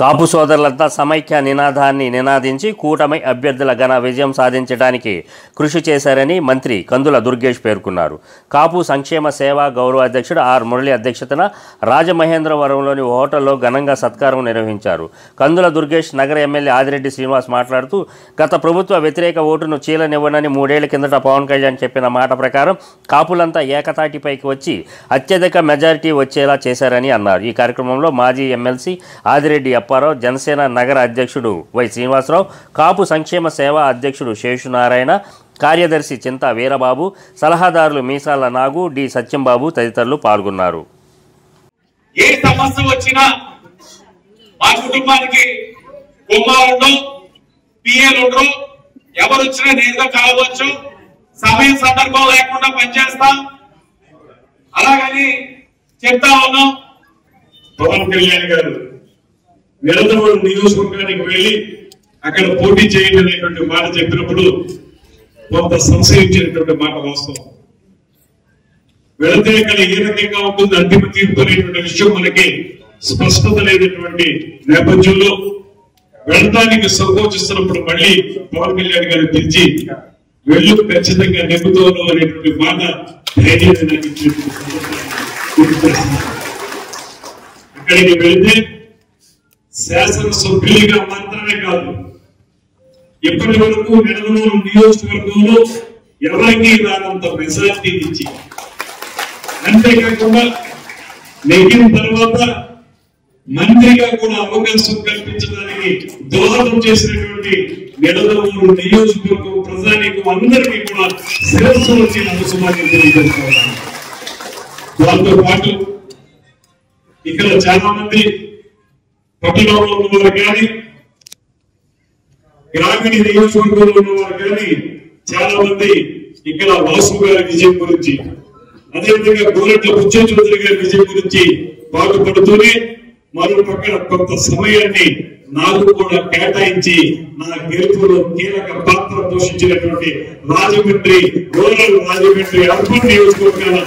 కాపు సోదరులంతా సమైక్య నినాదాన్ని నినాదించి కూటమి అభ్యర్థుల ఘన విజయం సాధించడానికి కృషి చేశారని మంత్రి కందుల దుర్గేష్ పేర్కొన్నారు. కాపు సంక్షేమ సేవా గౌరవ అధ్యక్షుడు ఆర్ మురళి అధ్యక్షతన రాజమహేంద్రవరంలోని హోటల్లో ఘనంగా సత్కారం నిర్వహించారు. కందుల దుర్గేష్ నగర ఎమ్మెల్యే ఆదిరెడ్డి శ్రీనివాస్ మాట్లాడుతూ గత ప్రభుత్వ వ్యతిరేక ఓటును చీలనివ్వనని 3 ఏళ్ల కిందట పవన్ కళ్యాణ్ చెప్పిన మాట ప్రకారం కాపులంతా ఏకతాటిపైకి వచ్చి అత్యధిక మెజారిటీ వచ్చేలా చేశారని అన్నారు. ఈ కార్యక్రమంలో మాజీ ఎమ్మెల్సీ ఆదిరెడ్డి అప్పారావు, జనసేన నగర అధ్యక్షుడు వై శ్రీనివాసరావు, కాపు సంక్షేమ సేవా అధ్యక్షుడు శేషునారాయణ, కార్యదర్శి చింతా వీరబాబు, సలహాదారులు మీసాల నాగు, డి సత్యంబాబు తదితరులు పాల్గొన్నారు. ఏ సమస్య వచ్చినా మా కుటుంబానికి కుమారుడు పిఏలుండ్రు ఎవరు వచ్చినా నేరుగా కలవచ్చు. సమయం సందర్భం లేకుండా పనిచేస్తాం. అలాగని చెప్తా ఉన్నాం. పవన్ కళ్యాణ్ గారు నిరంతరం నియోజకవర్గానికి వెళ్లి అక్కడ పోటీ చేయండి అనేటువంటి మాట చెప్పినప్పుడు కొంత సంశయించినటువంటి మాట వాస్తవం. వెళితే అక్కడ ఏ రకంగా ఉంటుంది అంతిమ తీర్పు అనేటువంటి విషయం మనకి స్పష్టత లేనటువంటి నేపథ్యంలో వెళ్ళడానికి సంకోచిస్తున్నప్పుడు మళ్ళీ పవన్ కళ్యాణ్ గారు పిలిచి వెళ్ళు ఖచ్చితంగా నెగ్గుతాను అనేటువంటి మాట ధైర్యాన్ని అక్కడికి వెళితే శాసనసభ్యులుగా మాత్రమే కాదు, ఇప్పటి వరకు నెల్లూరు నియోజకవర్గంలో ఎవరికి రానంత మెజార్టీ ఇచ్చి, అంతేకాకుండా నెగ్గిన తర్వాత మంత్రిగా కూడా అవకాశం కల్పించడానికి దోహదం చేసినటువంటి నెల్లూరు నియోజకవర్గం ప్రజానికి అందరికీ కూడా శిరస్సు వచ్చి నమస్కారం తెలియజేస్తున్నాను. దాంతో పాటు ఇక్కడ చాలా మంది పట్టణంలో ఉన్నవారు కానీ గ్రామీణ నియోజకవర్గంలో ఉన్నవారు కానీ చాలా మంది ఇక్కడ వాసు గారి విజయం గురించి, అదేవిధంగా గోరెట్ల బుచ్చయ్య చౌదరి గారి విజయం గురించి బాగుపడుతూనే మరో పక్కన కొంత సమయాన్ని నాకు కూడా కేటాయించి నా గెలుపులో కీలక పాత్ర పోషించినటువంటి రాజమండ్రి రూరల్, రాజమండ్రి అర్బన్ నియోజకవర్గాల